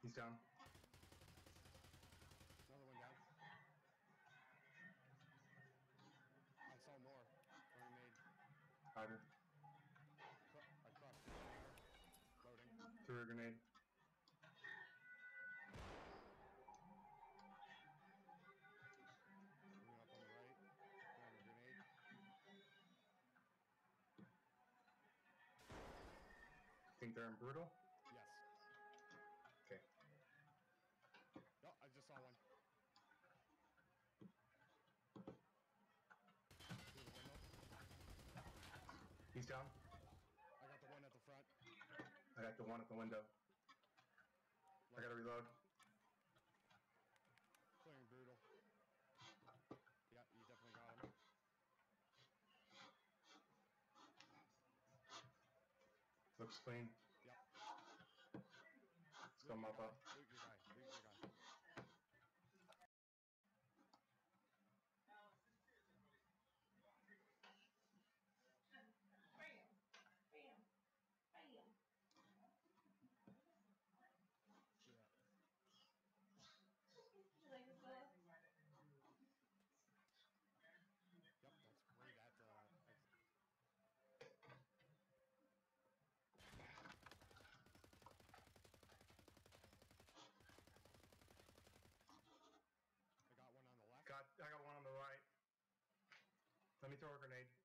He's down. Another one down. I saw more. Grenade. Hiding. Across the fire. Loading. Threw a grenade. Moving up on the right. Throwing a grenade. Think they're in brutal? Yes. Okay. Oh, I just saw one. Through the window. He's down. I got the one at the front. I got the one at the window. I gotta reload. Clearing brutal. Yeah, you definitely got him. Looks clean. Yep. Let's go mop up. Loot your guy. Loot your guy. Yeah. Yep, that's right at the exit. I got one on the left. I got one on the right. Let me throw a grenade.